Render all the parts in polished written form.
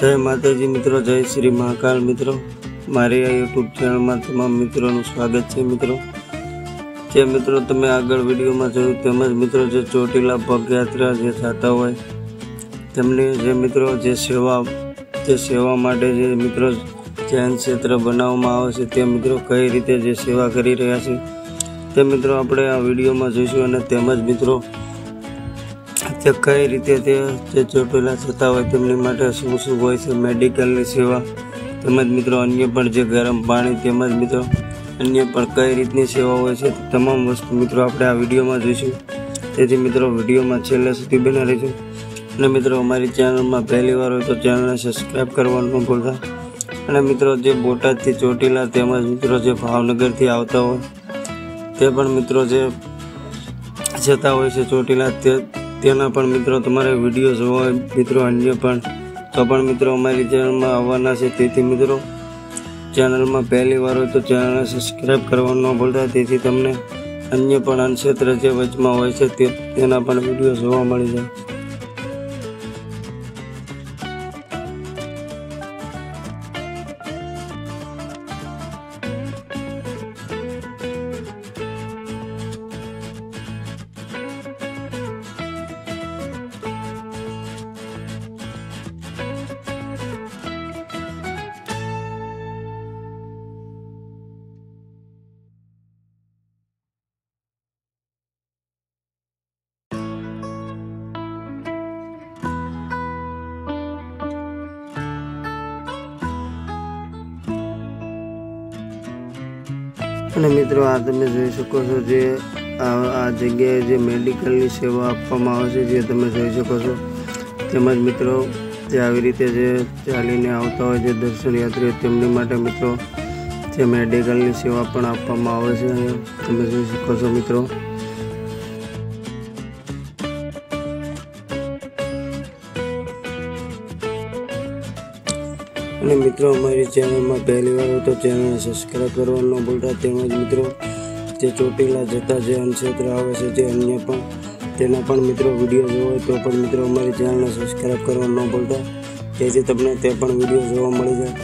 जय माताजी मित्रों, जय श्री महाकाल मित्रों। मारी आ यूट्यूब चैनल में तमाम मित्रों स्वागत है। मित्रों जे मित्रों तमे आगळ विडियो में जोयुं तेमज मित्रों जे ચોટીલા પગયાત્રા जे जाता होय तेमने जे मित्रों जे सेवा माटे जे मित्रों ધ્યાન ક્ષેત્ર બનાવવામાં આવે છે તે મિત્રો કઈ રીતે જે સેવા કરી રહ્યા છે તે મિત્રો આપણે આ વિડીયોમાં જોઈશું અને તેમજ મિત્રો તે કઈ રીતે તે જે ચોટીલા જતા હોય તેમની માટે શું શું હોય છે મેડિકલની સેવા તેમજ મિત્રો અન્ય પણ જે ગરમ પાણી તેમજ મિત્રો અન્ય પણ કઈ રીતની સેવા હોય છે તમામ વસ્તુ મિત્રો આપણે આ વિડીયોમાં જોઈશું। તેથી મિત્રો વિડીયોમાં છેલ્લે સુધી બન્યા રહેજો અને મિત્રો અમારી ચેનલમાં પહેલી વાર હોય તો ચેનલને સબસ્ક્રાઈબ કરવાનું ન ભૂલતા। અને મિત્રો જે બોટાદથી ચોટીલા તેમજ મિત્રો જે ભાવનગરથી આવતા હોય તે પણ મિત્રો જે જતા હોય છે ચોટીલા તેના પણ મિત્રો તમારે વિડીયો જોવા હોય મિત્રો અન્ય પણ તો પણ મિત્રો અમારી ચેનલમાં આવવાના છે। તેથી મિત્રો ચેનલમાં પહેલી વાર હોય તો ચેનલને સબસ્ક્રાઈબ કરવાનું ન ભૂલતા તેથી તમને અન્ય પણ અનક્ષેત્ર જે વચમાં હોય છે તેના પણ વિડીયો જોવા મળી જાય। અને મિત્રો આ તમે જોઈ શકો છો જે આ જગ્યાએ જે મેડિકલની સેવા આપવામાં આવે છે જે તમે જોઈ શકો છો તેમજ મિત્રો જે આવી રીતે જે ચાલીને આવતા હોય જે દર્શન યાત્રીઓ તેમની માટે મિત્રો જે મેડિકલની સેવા પણ આપવામાં આવે છે અહીંયા તમે જોઈ શકો છો મિત્રો। અને મિત્રો અમારી ચેનલમાં પહેલી વાર હોય તો ચેનલને સબસ્ક્રાઈબ કરવાનું ન ભૂલતા। તેમજ મિત્રો જે ચોટીલા જતા જે અનક્ષેત્ર આવે છે જે અન્ય પણ તેના પણ મિત્રો વિડીયો જોવો હોય તો પણ મિત્રો અમારી ચેનલને સબસ્ક્રાઈબ કરવાનું ન ભૂલતા જેથી તમને તે પણ વિડીયો જોવા મળી જાય।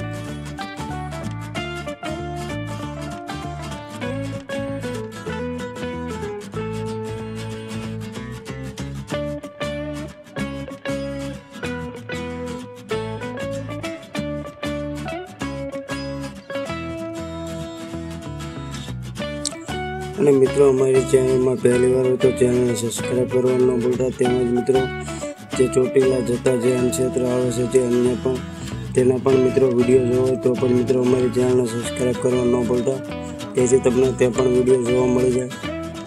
અને મિત્રો અમારી ચેનલમાં પહેલી વાર હોય તો ચેનલને સબસ્ક્રાઈબ કરવાનું ન ભૂલતા। તેમજ મિત્રો જે ચોટીલા જતા જે અનક્ષેત્ર આવે છે જે અન્ય પણ તેના પણ મિત્રો વિડીયો જોવો હોય તો પણ મિત્રો અમારી ચેનલને સબસ્ક્રાઈબ કરવાનું ન ભૂલતા જેથી તમને તે પણ વિડીયો જોવા મળી જાય।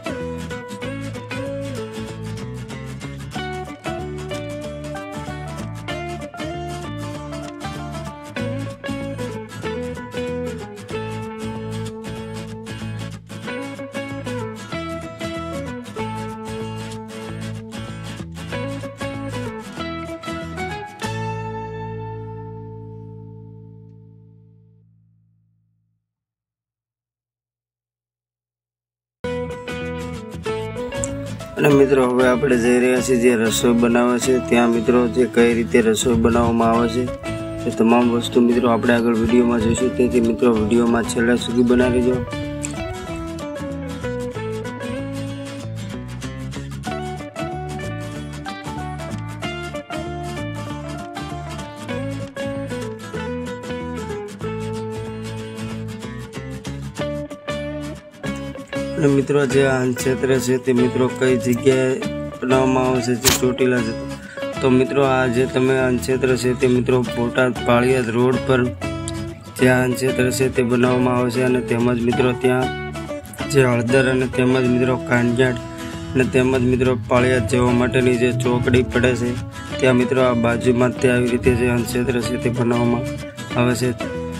અને મિત્રો હવે આપણે જઈ રહ્યા છીએ જે રસોઈ બનાવે છે ત્યાં મિત્રો જે કઈ રીતે રસોઈ બનાવવામાં આવે છે તે તમામ વસ્તુ મિત્રો આપણે આગળ વિડીયોમાં જોઈશું। તેથી મિત્રો વિડીયોમાં છેલ્લે સુધી બનાવી રહેજો। અને મિત્રો જે આ અનક્ષેત્ર છે તે મિત્રો કઈ જગ્યાએ બનાવવામાં આવે છે જે ચોટીલા જતા તો મિત્રો આ જે તમે અનક્ષેત્ર છે તે મિત્રો બોટાદ પાળિયાદ રોડ પર જે અનક્ષેત્ર છે તે બનાવવામાં આવે છે। અને તેમજ મિત્રો ત્યાં જે હળદર અને તેમજ મિત્રો કાંજાટ અને તેમજ મિત્રો પાળિયાદ જવા માટેની જે ચોકડી પડે છે ત્યાં મિત્રો આ બાજુમાં તે આવી રીતે જે અનક્ષેત્ર છે તે બનાવવામાં આવે છે।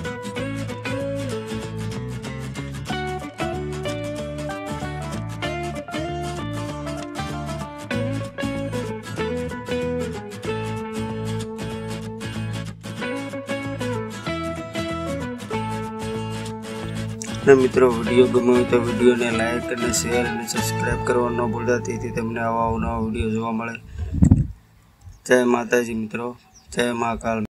અને મિત્રો વિડીયો ગમ્યો હોય તો વિડીયોને લાઈક અને શેર અને સબસ્ક્રાઈબ કરવાનું ન ભૂલતા જેથી તમને આવા અવનવા વિડીયો જોવા મળે। જય માતાજી મિત્રો, જય મહાકાલ।